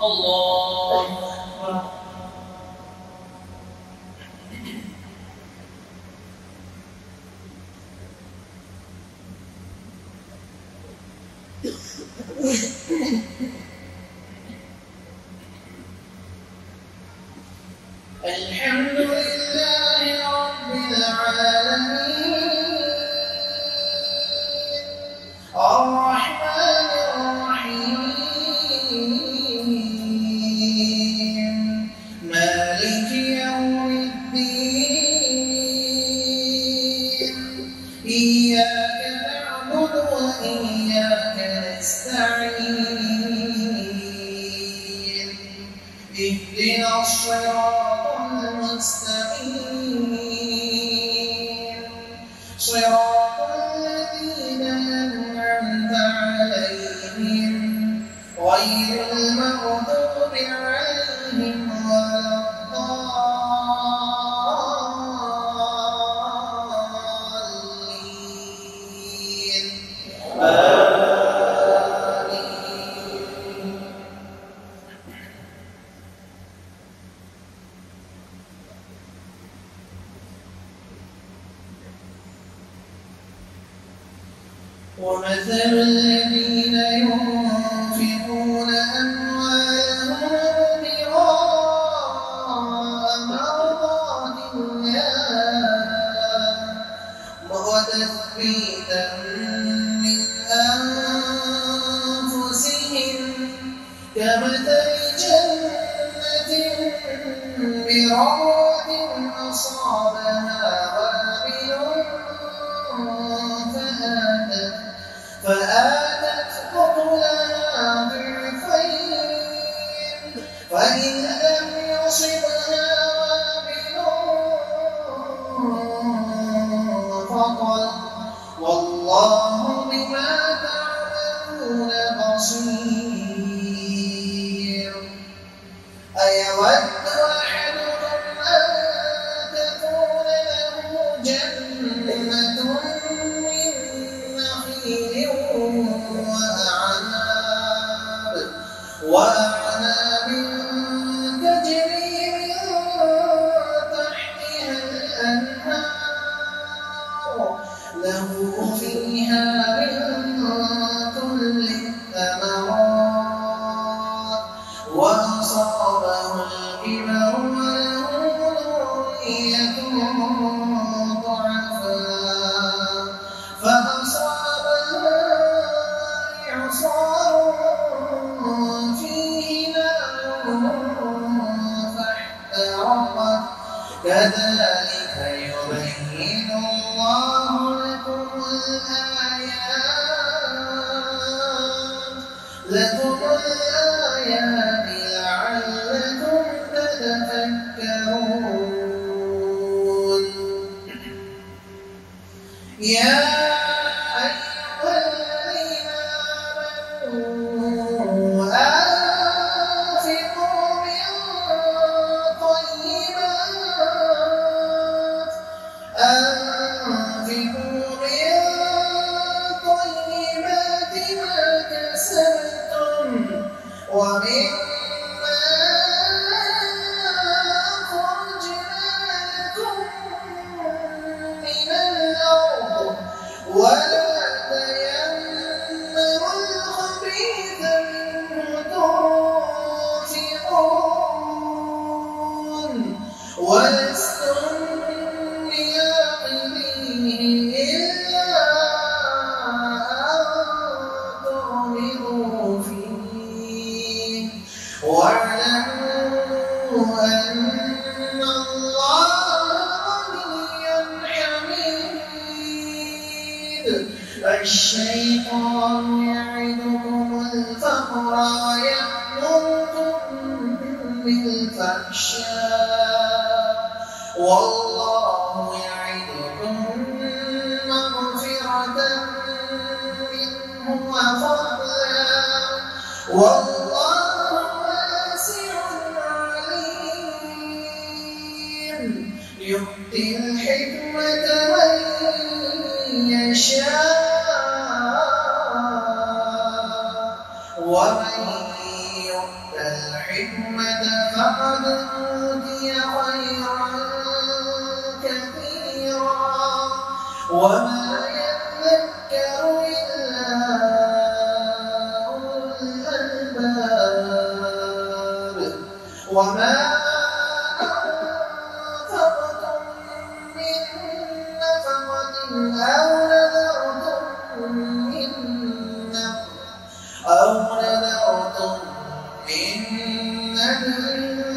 الله أكبر. الحمد لله رب العالمين الرحمن الرحيم مالك يوم الدين إياك نعبد وإياك نستعين اهدنا الصراط المستقيم صراط الذين أنعمت عليهم غير المغضوب عليهم ولا الضالين ومثل الذين ينفقون أموالهم ابتغاء مرضات الله وتثبيتا من أنفسهم كمثل جنة بربوة أصابها فآتت أكلها ضعفين فإن لم يصبها وابل فطل والله بما تعملون بصير أيود أحدكم أن تكون له جنة من نخيل وأعناب تجري من تحتها الأنهار له فيها من كل الثمرات وأصابه الكبر وله ذرية ضعفاء فأصابها إعصار فيه نار فاحترقت كذلك يبين الله لكم الآيات لعلكم تتفكرون يا أيها الذين آمنوا أنفقوا من طيبات ما كسبتم ومما أخرجنا لكم من الأرض ولا تيمموا الخبيث منه تنفقون ولستم بآخذيه إلا أن تغمضوا فيه واعلموا أن الله غني حميد الشيطان يعدكم الفقر ويأمركم بالفحشاء والله يعدكم مغفرة منه وفضلا والله واسع عليم يؤتي الحكمة من يشاء ومن الحكمة فقد أوتي خيرا كثيرا وما يذكر إلا أولو الألباب وما أنفقتم من نفقة أو نذرتم من نذر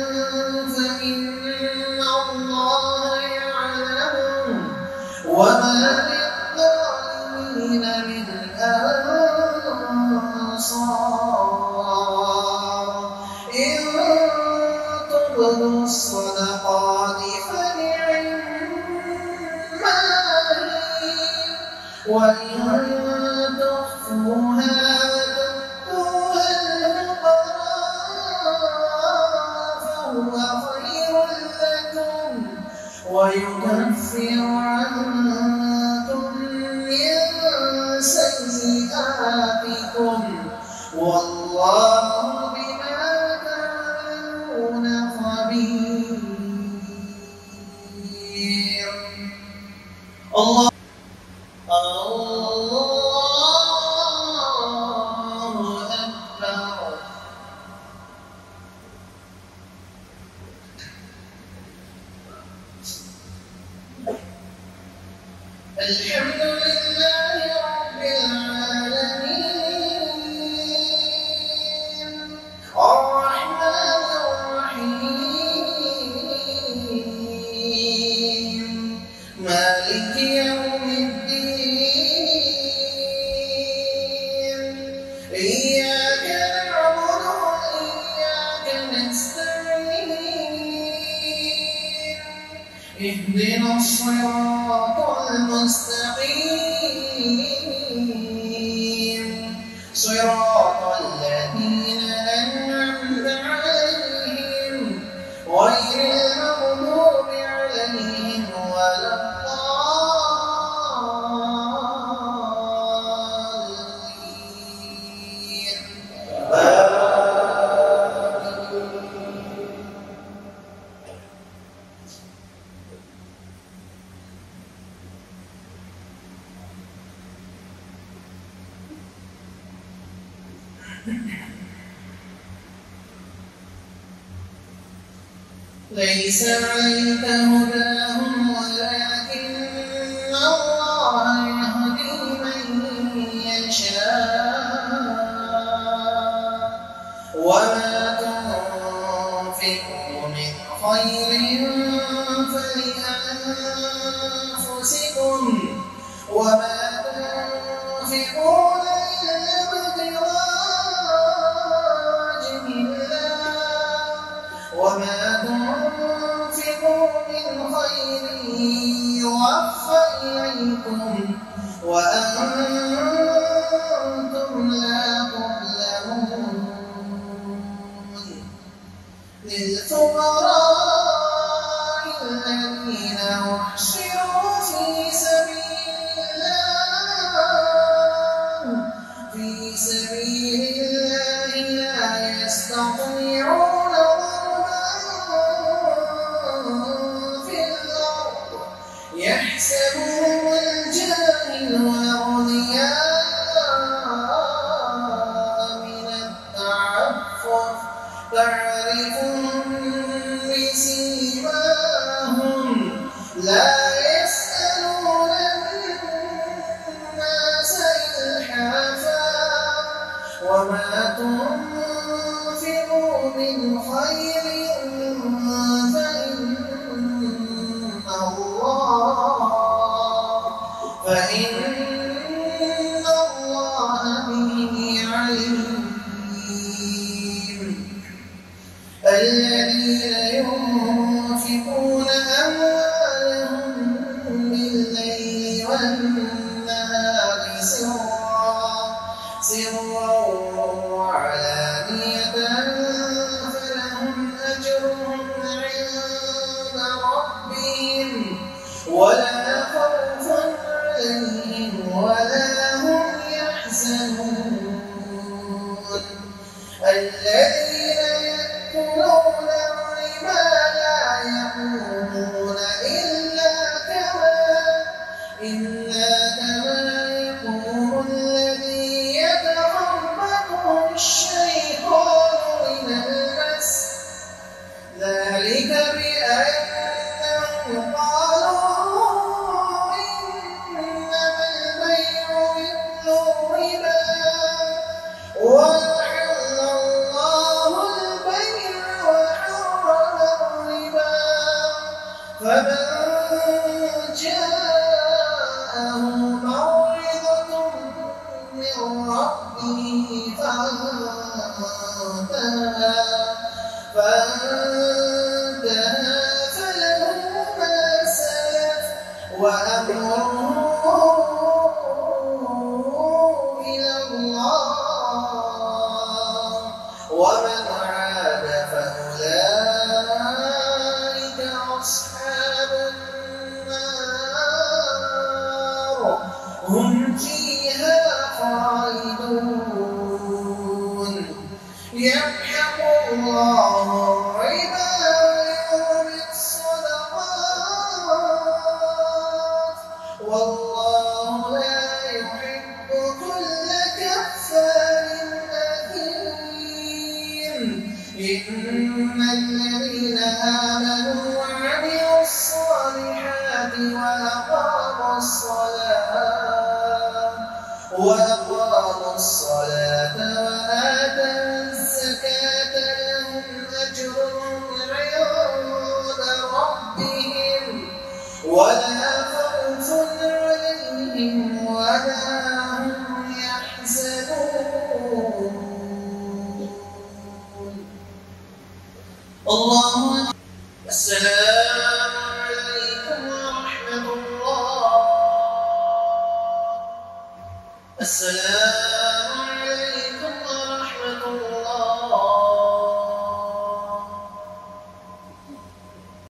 فإن الله يعلمه وما للظالمين من أنصار إن تبدوا الصدقات فنعما هي وإن تخفوها ويكفر عنكم من سيئاتكم والله بما تعملون خبير. الله أكبر. الحمد لله رب العالمين الرحمن الرحيم مالك يوم الدين إياك نعبد وإياك نستعين اهدنا الصراط المستقيم صراط الذين أنعمت عليهم غير المغضوب عليهم ولا الضالين. ليس عليك هداهم ولكن الله يهدي من يشاء وما تنفقوا من خير فلأنفسكم وما تنفقون إلا ابتغاء وجه الله وما تنفقوا من خير يوفى إليكم وأنتم لا تظلمون. للفقراء الذين أحصروا في سبيل الله لا يستطيعون يحسبهم الجاهل أغنياء من التعفف تعرفهم بسيماهم لا يسألون الناس إلحافا وما تنفقوا من خير فإن الله به عليم. الذين ينفقون أموالهم بالليل والنهار سرا وعلانية فلهم أجرهم عند ربهم ولا خوف عليهم ولا هم يحزنون. الذين انتهى فله ما سلف وأمره إلى الله ومن عاد فأولئك أصحاب النار هم فيها خالدون يمحق الله الربا ويربي الصدقات والله لا يحب كل كفار أثيم إن الذين آمنوا وعملوا الصالحات وأقاموا الصلاة وآتوا الزكاة لهم أجرهم عند ربهم ولا خوف عليهم ولا هم يحزنون. الله أكبر. السلام عليكم ورحمة الله. السلام